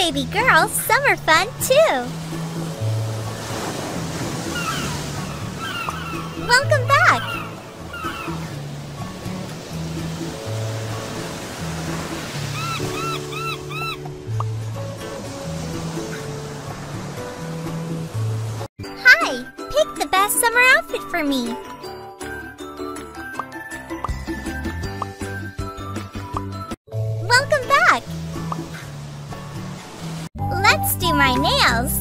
baby girl's summer fun too! Welcome back! Hi! Pick the best summer outfit for me! Welcome back! Let's do my nails!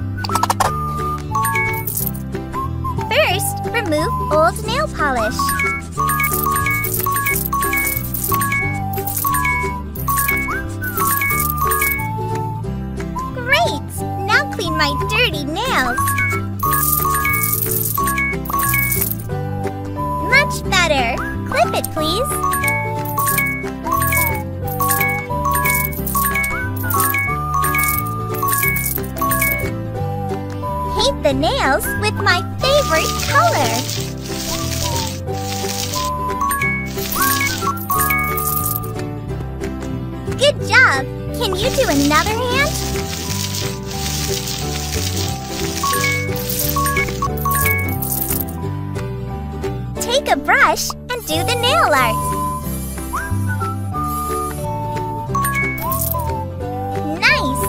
First, remove old nail polish. Great! Now clean my dirty nails. Much better! Clip it, please. Paint the nails with my favorite color. Good job! Can you do another hand? Take a brush and do the nail art. Nice!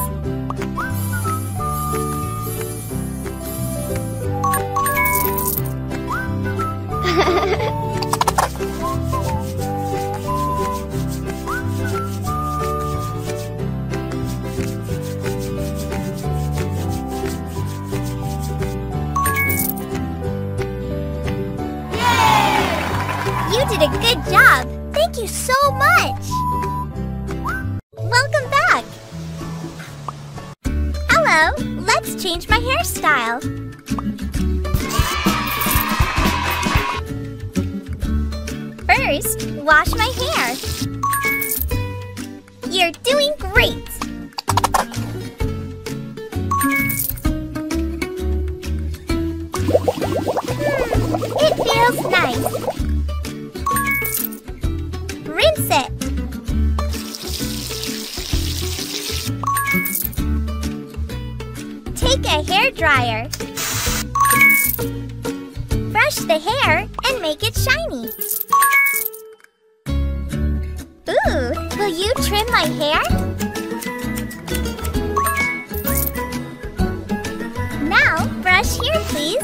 You did a good job! Thank you so much! Welcome back! Hello! Let's change my hairstyle! First, wash my hair! You're doing great! It feels nice! Rinse it. Take a hair dryer. Brush the hair and make it shiny. Ooh, will you trim my hair? Now, brush here, please.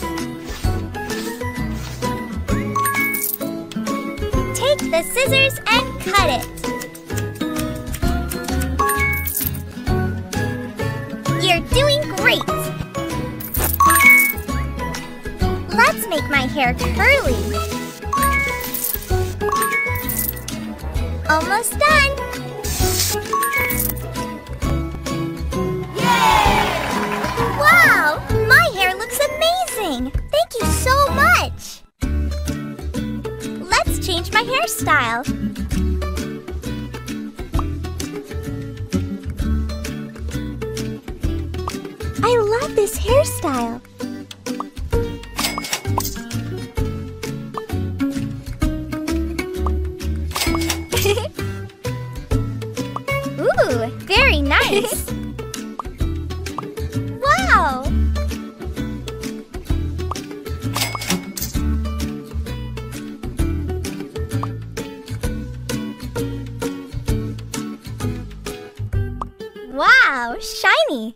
Take the scissors and cut it. You're doing great! Let's make my hair curly. Almost done! Yay! Wow! My hair looks amazing! Thank you so much! Let's change my hairstyle. I love this hairstyle. Ooh, very nice. Wow! Wow, shiny!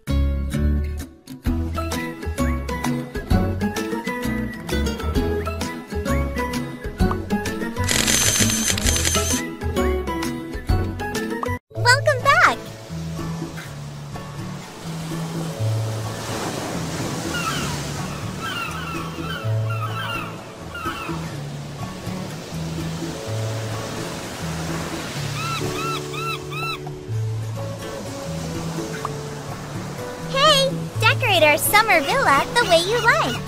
Welcome back! Hey! Decorate our summer villa the way you like!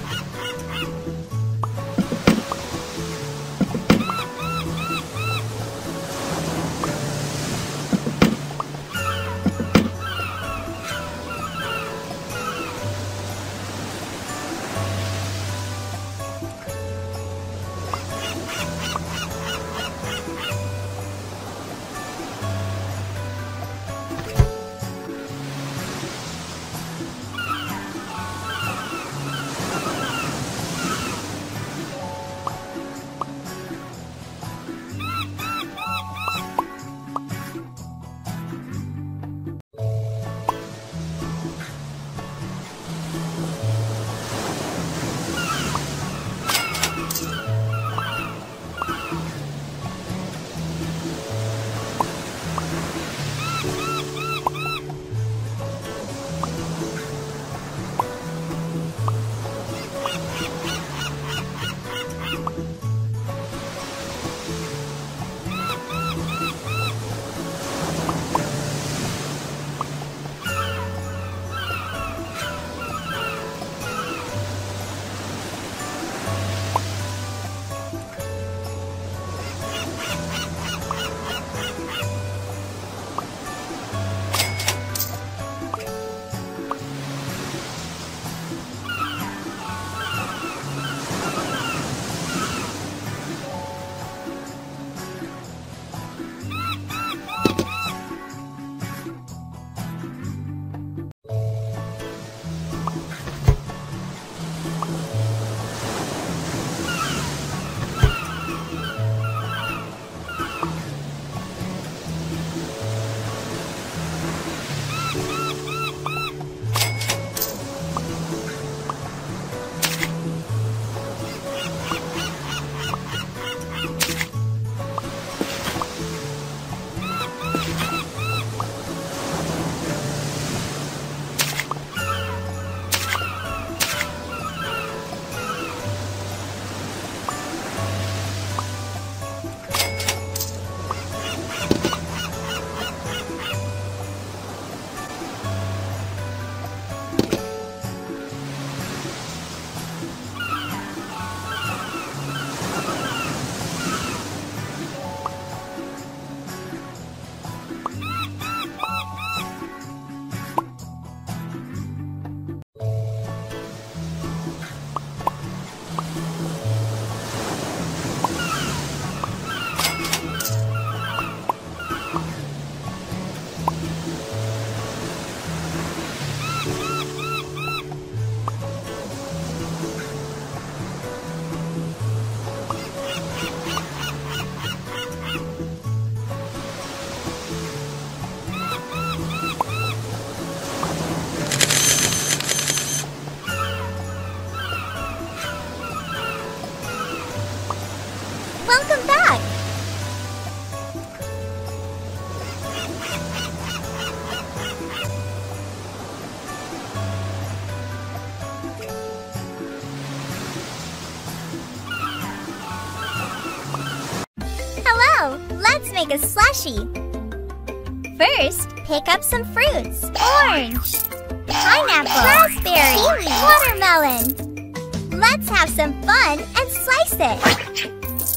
make a slushie. First, pick up some fruits. Orange, pineapple, raspberry, kiwi, watermelon. Let's have some fun and slice it.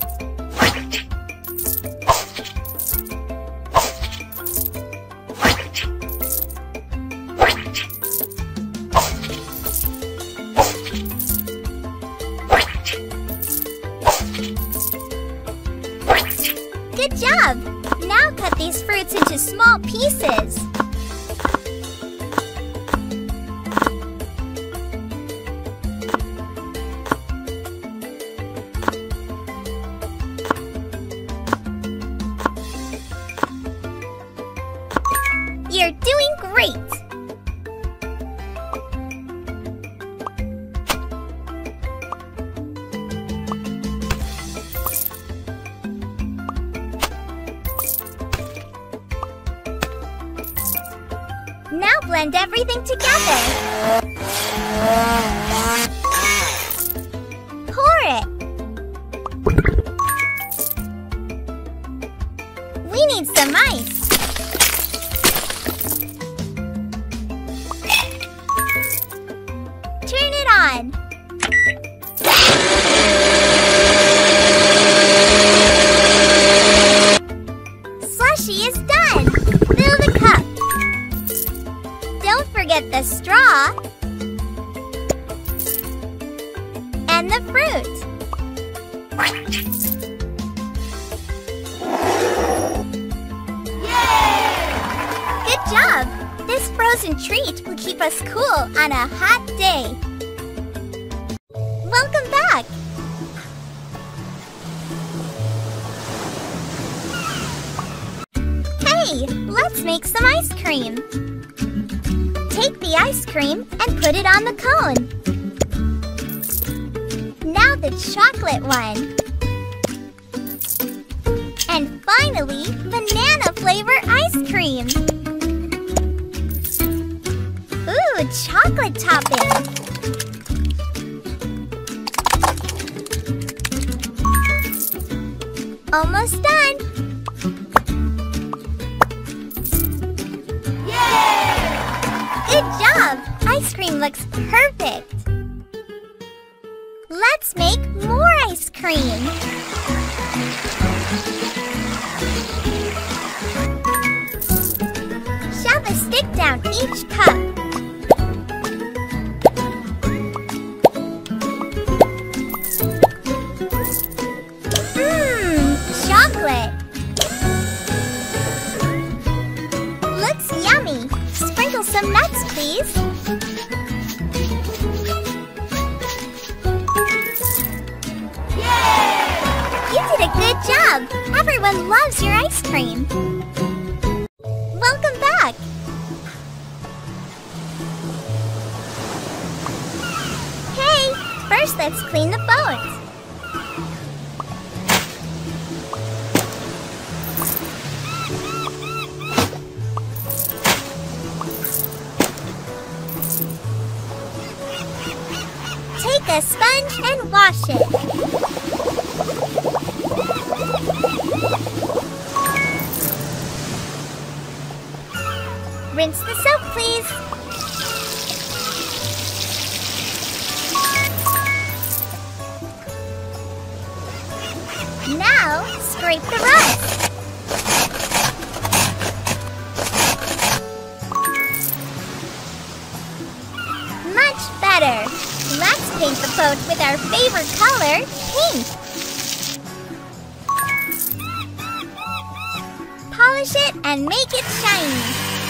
Good job! Now cut these fruits into small pieces. You're doing great! Now blend everything together. Pour it. We need some ice. Turn it on. Slushie is done. Fill the cup. Don't forget the straw and the fruit. Yay! Good job! This frozen treat will keep us cool on a hot day. Welcome back! Hey, let's make some ice cream. Take the ice cream and put it on the cone. Now the chocolate one. And finally, banana flavor ice cream. Ooh, chocolate topping. Almost done. Good job! Ice cream looks perfect! Let's make more ice cream! Shove a stick down each cup. Chocolate! Looks yummy! Sprinkle some nuts, please. Yay! You did a good job. Everyone loves your ice cream. Welcome back. Hey, first let's clean the boat. Take a sponge and wash it. Rinse the soap, please. Now, scrape the rust. Much better. Let's paint the boat with our favorite color, pink. Polish it and make it shiny.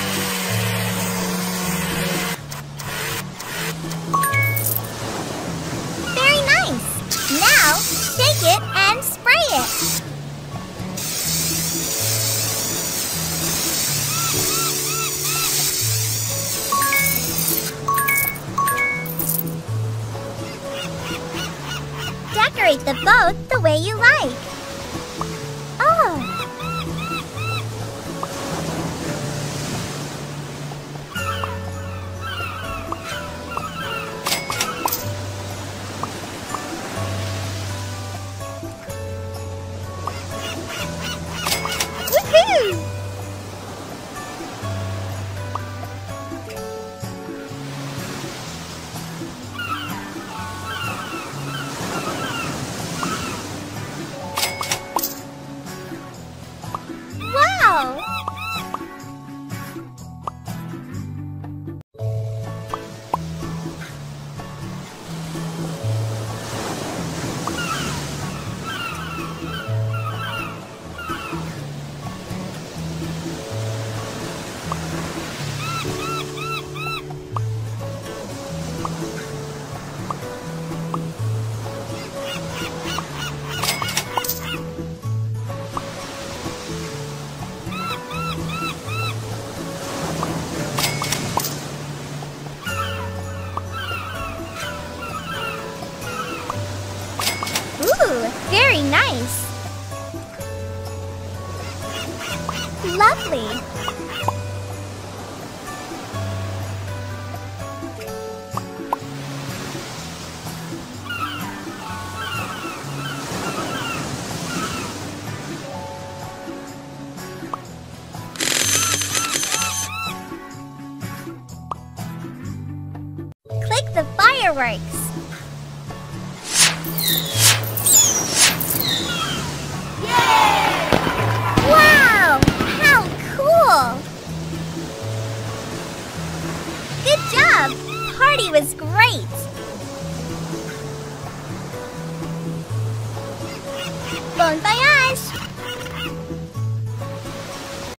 Very nice. Now, shake it and spray it. Decorate the boat the way you like. Oh! the fireworks. Yay! Wow! How cool! Good job! Party was great! Bon voyage!